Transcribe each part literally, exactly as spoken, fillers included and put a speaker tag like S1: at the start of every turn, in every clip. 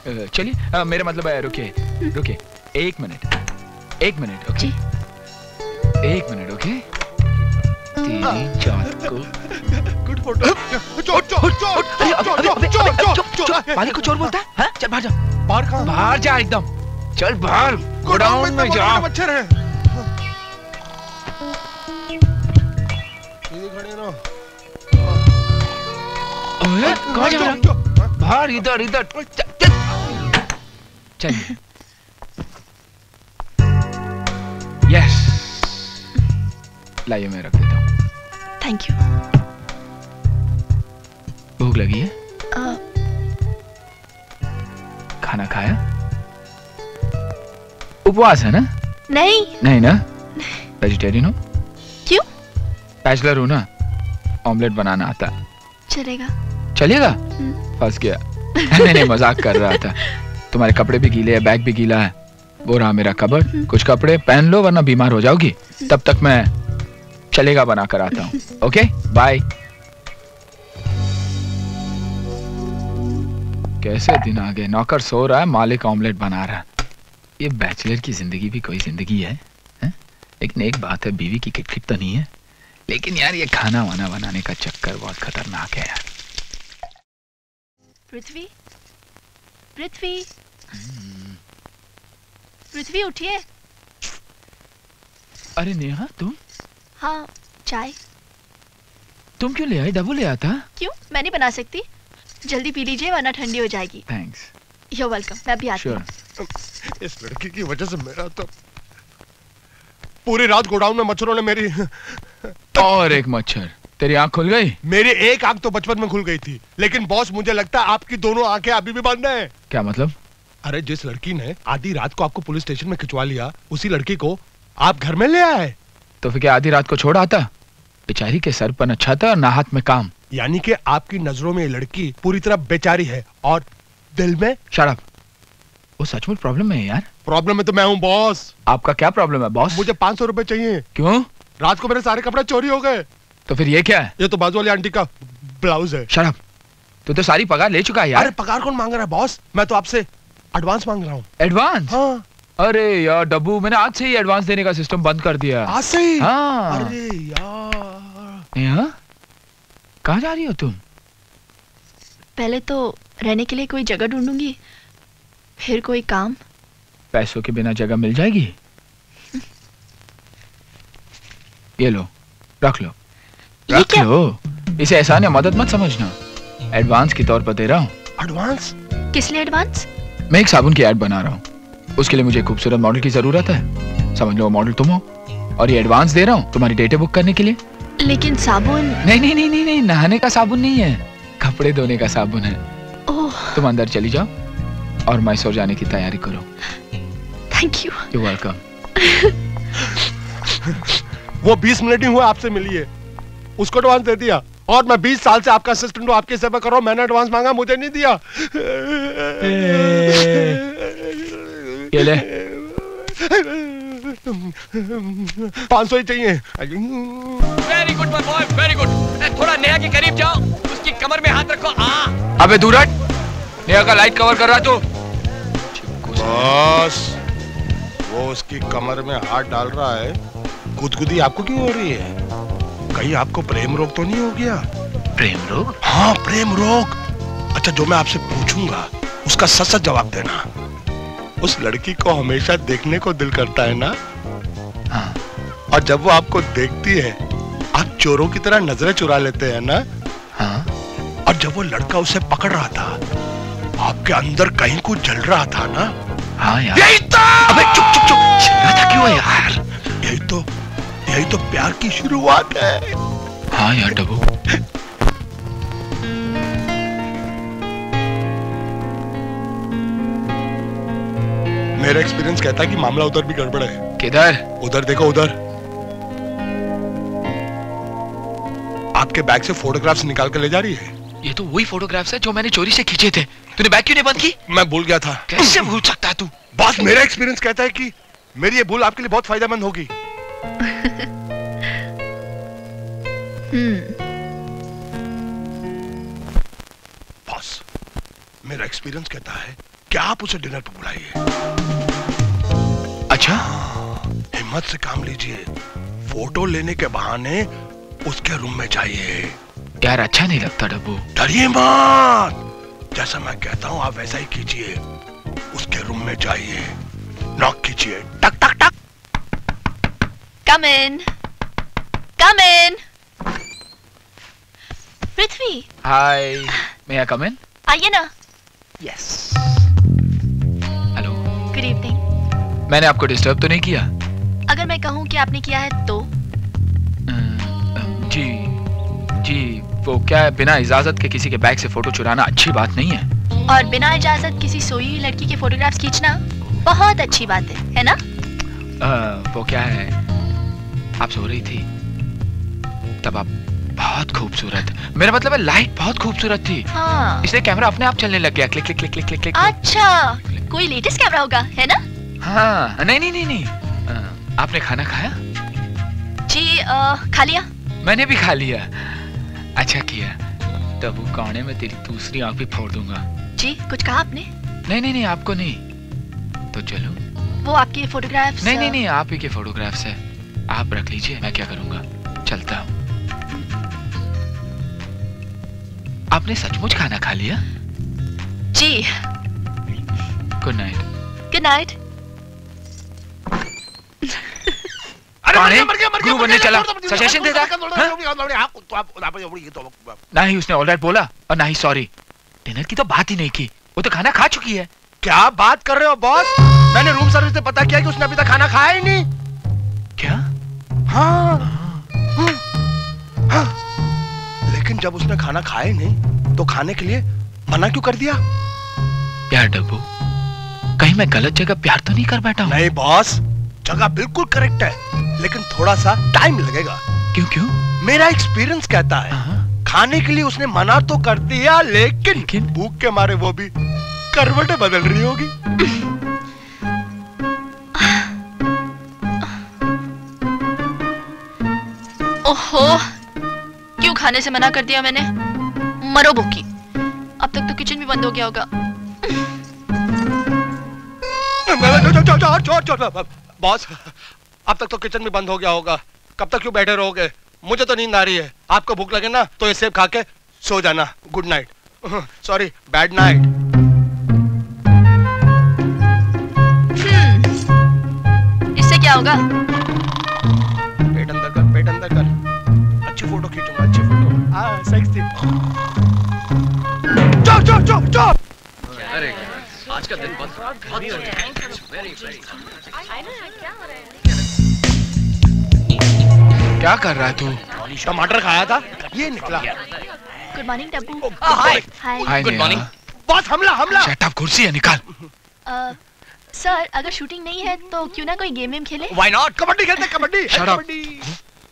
S1: चलिए, मेरा मतलब है रुकिए रुकिए एक मिनट एक मिनट ओके एक मिनट ओके। तेरी जात को
S2: गुड फोटो। चोर चोर चोर चोर चोर चोर
S1: मालिक को चोर बोलता है? चल बाहर जा।
S2: बाहर कहाँ?
S1: बाहर जा एकदम, चल बाहर गोडाउन में जा।
S2: मच्छर है। ये खड़े ना।
S1: ओए कहाँ जा रहा है? बाहर इधर इधर चल। यस लाइए मैं रख देता हूँ।
S3: Thank you.
S1: भूख लगी है?
S3: uh,
S1: खाना खाया? उपवास है ना?
S3: नहीं
S1: नहीं ना? वेजिटेरियन हो?
S3: क्यों?
S1: बैचलर हूँ ना, ऑमलेट बनाना आता।
S3: चलेगा?
S1: चलेगा? फंस गया। नहीं नहीं मजाक कर रहा था। तुम्हारे कपड़े भी गीले हैं, बैग भी गीला है। वो रहा मेरा कबर्ड, कुछ कपड़े पहन लो वरना बीमार हो जाओगी। तब तक मैं चलेगा बना कर आता हूँ। Okay bye. कैसे दिन आ गए, नौकर सो रहा है, मालिक ऑमलेट बना रहा है। ये बैचलर की जिंदगी भी कोई जिंदगी है, है? लेकिन एक बात है, बीवी की किटकिट तो नहीं है। लेकिन यार ये खाना वाना बनाने का चक्कर बहुत खतरनाक है यार।
S3: पृथ्वी पृथ्वी पृथ्वी उठिए।
S1: अरे नेहा तुम?
S3: हाँ चाय।
S1: तुम क्यों ले आई? डबल ले आता।
S3: क्यों, मैं नहीं बना सकती? जल्दी पी लीजिए वरना ठंडी हो जाएगी।
S1: थैंक्स।
S3: You are welcome. मैं भी आती हूँ।
S2: इस लड़की की वजह से मेरा तो पूरी रात गोडाउन में मच्छरों ने मेरी
S1: और एक मच्छर। तेरी आंख खुल गई?
S2: मेरी एक आंख तो बचपन में खुल गई थी, लेकिन बॉस मुझे लगता है आपकी दोनों आंखें अभी भी बंद हैं।
S1: क्या मतलब?
S2: अरे जिस लड़की ने आधी रात को आपको पुलिस स्टेशन में खिंचवा लिया, उसी लड़की को आप घर में ले आए।
S1: तो फिर क्या आधी रात को छोड़ आता? बेचारी के सर पर न छत और ना हाथ में काम।
S2: यानी कि आपकी नजरों में ये लड़की पूरी तरह बेचारी है और दिल में
S1: शराब। वो सचमुच प्रॉब्लम में है यार।
S2: प्रॉब्लम में तो मैं हूँ बॉस।
S1: आपका क्या प्रॉब्लम है बॉस?
S2: मुझे पाँच सौ रुपए चाहिए।
S1: क्यों?
S2: रात को मेरे सारे कपड़े चोरी हो गए।
S1: तो फिर ये क्या है?
S2: ये तो बाजू वाली आंटी का ब्लाउज है।
S1: शराब। तू तो सारी पगार ले चुका है यार।
S2: अरे पगार कौन मांग रहा है बॉस? मैं तो आपसे एडवांस मांग रहा हूँ।
S1: एडवांस?
S2: हाँ।
S1: अरे यार डब्बू, मैंने आज से ही एडवांस देने का सिस्टम बंद कर दिया।
S2: आज से ही?
S1: हाँ।
S2: अरे यार।
S1: नेहा कहाँ जा रही हो तुम?
S3: पहले तो रहने के लिए कोई जगह ढूंढूंगी, फिर कोई काम।
S1: पैसों के बिना जगह मिल जाएगी? ये लो, रख लो, रख लो। इसे एहसान या मदद मत समझना, एडवांस के तौर पर दे रहा हूँ।
S2: एडवांस?
S3: किस लिए एडवांस?
S1: मैं एक साबुन की ऐड बना रहा हूँ, उसके लिए मुझे खूबसूरत मॉडल की जरूरत है। समझ लो मॉडल तुम हो, और ये एडवांस दे रहा हूँ तुम्हारी डेटें बुक करने के लिए।
S3: लेकिन साबुन?
S1: नहीं नहीं नहीं नहीं नहीं, नहाने का साबुन नहीं है, कपड़े धोने का साबुन है।
S3: ओह।
S1: तुम अंदर चली जाओ और मैसूर जाने की तैयारी करो।
S3: Thank you.
S1: You welcome.
S2: वो बीस मिनट ही हुआ आपसे मिली है, उसको एडवांस दे दिया, और मैं बीस साल से आपका असिस्टेंट हूँ, आपकी सेवा कर रहा हूँ। मैंने एडवांस मांगा, मुझे नहीं दिया।
S1: ये ले।
S2: पाँच सौ ही चाहिए।
S4: Very good my boy, very good. थोड़ा नेहा के करीब जाओ, उसकी कमर में हाथ रखो। आ।
S1: अबे दूर हट, नेहा का लाइट कवर कर रहा तू।
S2: बॉस, वो उसकी कमर में हाथ डाल रहा है, गुदगुदी आपको क्यों हो रही है? कहीं आपको प्रेम रोग तो नहीं हो गया?
S1: प्रेम रोग?
S2: हाँ प्रेम रोग। अच्छा जो मैं आपसे पूछूंगा उसका सच सच जवाब देना। उस लड़की को हमेशा देखने को दिल करता है ना?
S1: हाँ।
S2: और जब वो आपको देखती है आप चोरों की तरह नजरें चुरा लेते हैं ना?
S1: हाँ।
S2: और जब वो लड़का उसे पकड़ रहा था आपके अंदर कहीं कुछ जल रहा था ना?
S1: हाँ यार।
S2: यही तो।
S1: अबे चुप चुप चुप, चिल्लाता क्यों है यार?
S2: यही तो, यही तो प्यार की शुरुआत है।
S1: हाँ यार डब्बू।
S2: मेरा एक्सपीरियंस कहता है कि मामला उधर भी गड़बड़ है।
S1: किधर?
S2: उधर देखो, उधर। आपके बैग से फोटोग्राफ्स निकाल कर ले जा रही है।
S1: ये तो वही फोटोग्राफ्स है जो मैंने चोरी से खींचे थे। तूने बैग क्यों नहीं बंद की?
S2: मैं भूल गया था।
S1: कैसे भूल सकता है तू?
S2: बॉस मेरा एक्सपीरियंस कहता है कि मेरी ये भूल आपके लिए बहुत फायदेमंद होगी। बॉस मेरा एक्सपीरियंस कहता है क्या आप उसे डिनर पर बुलाइए।
S1: अच्छा,
S2: हिम्मत से काम लीजिए। फोटो लेने के बहाने उसके रूम में जाइए।
S1: यार अच्छा नहीं लगता डब्बू।
S2: डरिए मत, जैसा मैं कहता हूँ आप वैसा ही कीजिए। उसके रूम में जाइए, नॉक कीजिए, टक टक टक।
S3: Come in. Come in. Prithvi.
S1: Hi, may I come in?
S3: आइए ना।
S1: Yes. हेलो।
S3: Good evening.
S1: मैंने आपको डिस्टर्ब तो नहीं किया?
S3: अगर मैं कहूँ कि आपने किया है तो?
S1: जी जी, वो क्या है, बिना इजाजत के किसी के बैग से फोटो चुराना अच्छी बात नहीं है।
S3: और बिना इजाजत किसी सोई हुई लड़की के फोटोग्राफ्स खींचना बहुत अच्छी बात है, है ना?
S1: आ, वो क्या है, आप सो रही थी तब आप बहुत खूबसूरत, मेरा मतलब है लाइट बहुत खूबसूरत थी।
S3: हाँ।
S1: इसलिए कैमरा अपने आप चलने लग गया, click click click click click click.
S3: अच्छा, कोई लेटेस्ट कैमरा होगा, है ना?
S1: हाँ, नहीं नहीं नहीं नहीं। आ, आपने खाना खाया?
S3: जी आ, खा लिया।
S1: मैंने भी खा लिया। अच्छा किया। तब वो कोने में तेरी दूसरी आंख भी फोड़ दूंगा।
S3: जी, कुछ कहा आपने?
S1: नहीं नहीं नहीं, आपको नहीं। तो चलो।
S3: वो आपके फोटोग्राफ्स?
S1: नहीं नहीं नहीं, आप ही के फोटोग्राफ्स है। आप रख लीजिए, मैं क्या करूंगा, चलता हूँ। आपने सचमुच खाना खा लिया?
S3: जी।
S1: Good night.
S3: Good night.
S1: गुरु बनने चला, सजेशन देता? ना ही उसने ऑलराइट बोला और ना ही सॉरी। डिनर की तो बात ही नहीं की, वो तो खाना खा चुकी है।
S2: क्या बात कर रहे हो बॉस? मैंने रूम सर्विस से पता किया कि उसने अभी तक खाना खाया ही नहीं।
S1: क्या?
S2: हाँ, हाँ, हाँ। लेकिन जब उसने खाना खाया ही नहीं तो खाने के लिए मना क्यों कर दिया?
S1: यार डब्बू, कहीं मैं गलत जगह प्यार तो नहीं कर बैठा हूँ?
S2: नहीं बॉस, जगह बिल्कुल करेक्ट है, लेकिन थोड़ा सा टाइम लगेगा।
S1: क्यों क्यों?
S2: मेरा एक्सपीरियंस कहता है खाने के लिए उसने मना तो कर दिया, लेकिन,
S1: लेकिन?
S2: भूख के मारे वो भी करवटें बदल रही होगी।
S3: ओहो, क्यों खाने से मना कर दिया मैंने? मरो भूखी। अब तक तो किचन भी बंद हो गया होगा।
S2: बॉस, अब तक तो किचन भी बंद हो गया होगा। कब तक क्यों बैठे रहोगे? मुझे तो नींद आ रही है। आपको भूख लगे ना तो ये सेब खा के सो जाना। Good night. Sorry, bad night.
S3: इससे क्या होगा?
S2: पेट अंदर कर, पेट अंदर कर। अच्छी फोटो खींचूंगा, अच्छी फोटो। हाँ, सेक्सी। चुप चुप चुप चुप।
S4: अरे आज का दिन बहुत वेरी वेरी।
S1: क्या कर रहा है तू?
S2: टमाटर खाया था, ये निकला।
S3: Good morning Dabbu.
S2: Hi
S3: hi.
S4: Good morning.
S2: Boss, हमला हमला।
S1: शट अप, कुर्सी है, निकाल।
S3: अ, सर, अगर शूटिंग नहीं है तो क्यों ना कोई गेम वेम खेले?
S2: Why not? कबड्डी खेलते, कबड्डी।
S1: Shut up.
S2: कबड्डी।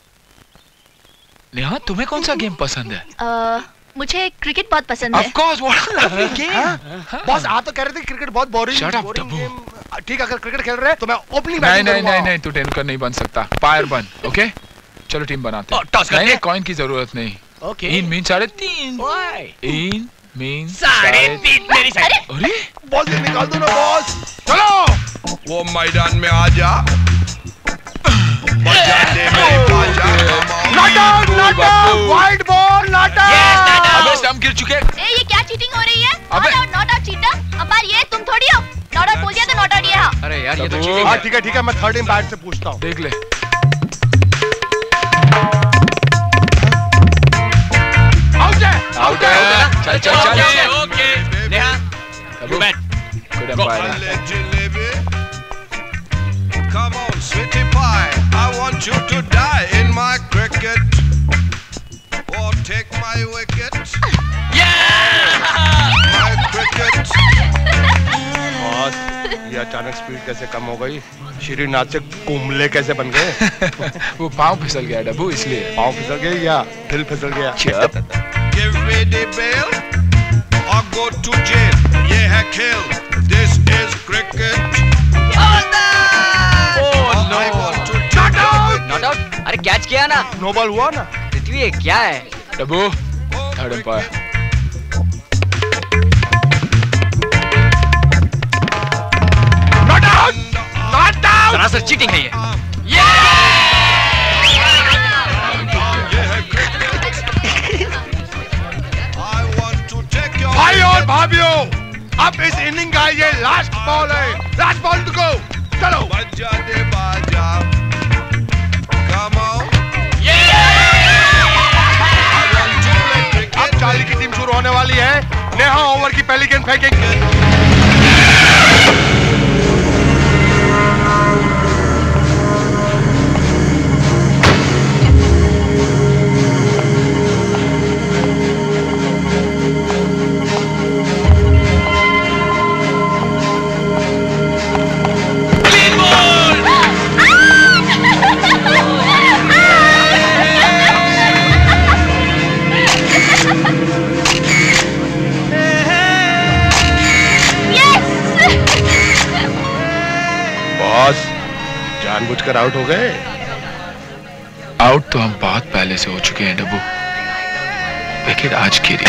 S1: नेहा, तुम्हें कौन सा गेम पसंद है?
S3: अ, मुझे क्रिकेट बहुत पसंद है।
S1: Of course, what a lovely game.
S2: Boss, आप तो कह रहे थे क्रिकेट बहुत बोरिंग।
S1: Shut up, डब्बू।
S2: ठीक है, अगर क्रिकेट खेल रहे हैं तो मैं ओपनिंग
S1: नहीं
S2: बैटिंग
S1: नहीं
S2: करूंगा।
S1: नहीं नहीं, तू टेंकर नहीं बन सकता। फायर बन, ओके? चलो टीम बनाते हैं।
S4: टॉस करते
S1: नहीं,
S4: हैं?
S1: कॉइन की जरूरत नहीं।
S4: ओके।
S1: इन मीन साढ़े तीन।
S4: Why?
S1: इन मीन
S4: साढ़े तीन मेरी साइड।
S1: अरे
S2: बॉस, ये निकाल दो ना बॉस। चलो,
S5: वो मैदान में आ जा। बजाने में बाजा।
S2: नाटक नाटक, वाइड बॉल नाटक।
S1: अबे स्टंप गिर चुके।
S3: ए, ये क्या चीटिंग हो रही है?
S1: अबे-
S3: not out, not out cheater. Umpire ये तुम थोड़ी हो। नॉट आउट बोल दिया तो नॉट आउट ये हाँ।
S4: अरे यार ये तो
S1: डब्बू।
S4: चीटिंग
S2: हाँ
S4: है।
S2: ठीक है ठीक है, मैं थर्ड एम्पायर से पूछता हूँ।
S1: देख ले।
S2: आउट है,
S1: आउट है। चल चल चल
S4: ओके
S1: चल।
S4: Okay. Neha, you bet.
S1: Good umpire.
S5: Jalebi. Come on, sweetie pie. I want you to die in my cricket. Or take my wicket. My cricket.
S2: Boss, ये अचानक स्पीड कैसे कम हो गई? श्रीनाथ से कुंबले कैसे बन गए?
S1: वो पाँव फिसल गया डब्बू, इसलिए।
S2: पाँव फिसल गए या दिल फिसल गया?
S5: Give me the bail or go to jail. ये है खेल. This is cricket.
S4: Oh
S5: I want
S4: no.
S5: to take a wicket.
S4: Not out. अरे कैच किया ना?
S2: नो बॉल हुआ ना?
S4: पृथ्वी ये क्या है?
S1: Dabbu, third umpire.
S4: सरासर चीटिंग है ये। ये
S2: भाई और भाभीओ, अब इस इनिंग का ये लास्ट बॉल है, लास्ट बॉल टू गो। चलो
S5: बजा दे बाजा, come on।
S2: अब चार्ली की टीम शुरू होने वाली है। नेहा ओवर की पहली गेंद फेंकेंगे। जानबूझकर आउट हो गए।
S1: आउट तो हम बहुत पहले से हो चुके हैं डब्बू, विकेट आज गिरी।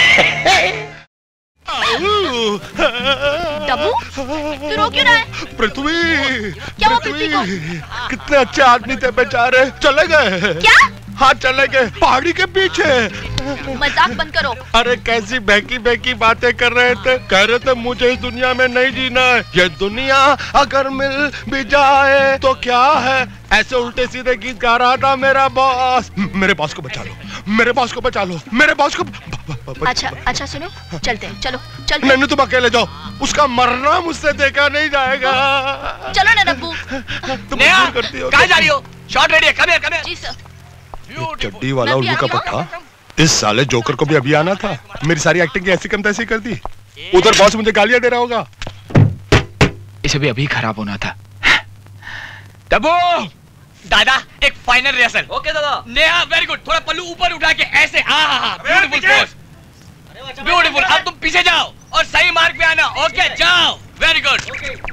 S3: डब्बू, तू रो क्यों रहा है?
S2: पृथ्वी,
S3: क्या हुआ पृथ्वी को?
S2: कितने अच्छे आदमी थे बेचारे, चले गए।
S3: क्या?
S2: हाँ चले गए, पहाड़ी के पीछे।
S3: मजाक बंद करो।
S2: अरे कैसी बहकी बहकी बातें कर रहे थे, कह रहे थे मुझे इस दुनिया में नहीं जीना है, ये दुनिया अगर मिल भी जाए तो क्या है, ऐसे उल्टे सीधे गीत गा रहा था मेरा बॉस। मेरे बॉस को बचा लो, मेरे बॉस को बचा लो, मेरे बॉस को।
S3: अच्छा अच्छा सुनो, चलते हैं, चलो चलते।
S2: नहीं तुम अकेले जाओ, उसका मरना मुझसे देखा नहीं जाएगा।
S3: चलो ना डब्बू।
S2: तुम करती हो,
S4: कहाँ जा रही हो? शॉट रेडी है, कम हियर, कम हियर।
S3: जी सर।
S2: चड्डी वाला उल्लू का पट्टा, इस साले जोकर को भी अभी आना था, मेरी सारी एक्टिंग की ऐसी कम तैसी कर दी। उधर बॉस मुझे गालियां दे रहा होगा।
S1: इसे भी अभी खराब होना था। डब्बू
S4: दादा एक फाइनल रिहर्सल। ओके दादा। नेहा वेरी गुड, थोड़ा पल्लू ऊपर उठा के ऐसे, हाँ हाँ हाँ, ब्यूटीफुल पोज, ब्यूटीफुल। अब तुम पीछे जाओ और सही मार्क पे आना। ओके जाओ, very good.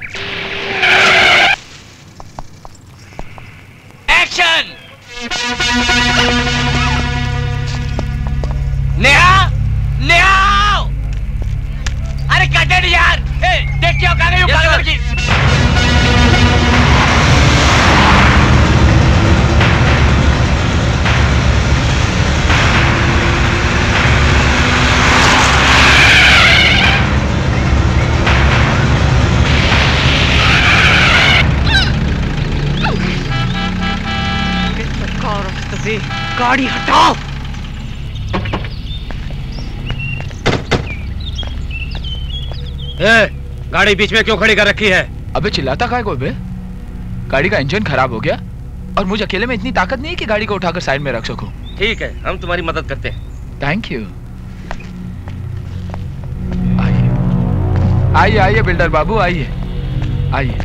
S4: Action. Neha, Neha, अरे कटेड यार, ए, देख क्या कहाँ गई वो काले लड़की? गाड़ी हटाओ।
S6: ए, गाड़ी बीच में क्यों खड़ी कर रखी है?
S1: अबे चिल्लाता काय को बे? गाड़ी का इंजन खराब हो गया और मुझे अकेले में इतनी ताकत नहीं है कि गाड़ी को उठाकर साइड में रख सकूं।
S6: ठीक है, हम तुम्हारी मदद करते हैं।
S1: Thank you. आइए आइए आइए बिल्डर बाबू, आइए आइए।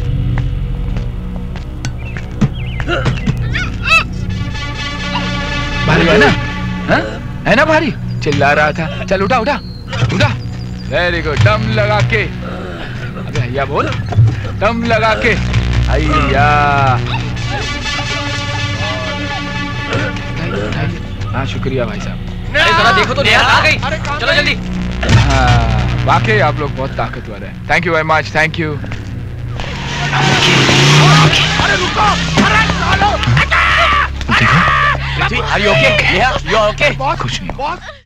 S1: भारी है ना? हा? है ना भारी? चिल्ला रहा था। चल उठा उठा उठा। वेरी गुड, दम लगा के। अबे भैया बोल, दम लगा के। भैया हाँ शुक्रिया भाई साहब।
S4: अरे जरा देखो तो नेहा आ गई, चलो जल्दी।
S1: हाँ वाकई आप लोग बहुत ताकतवर हैं। Thank you very much, thank you.
S2: अरे रुको, अरे
S1: देखो
S4: Are you okay? Yeah, you are okay?
S1: कुछ नहीं।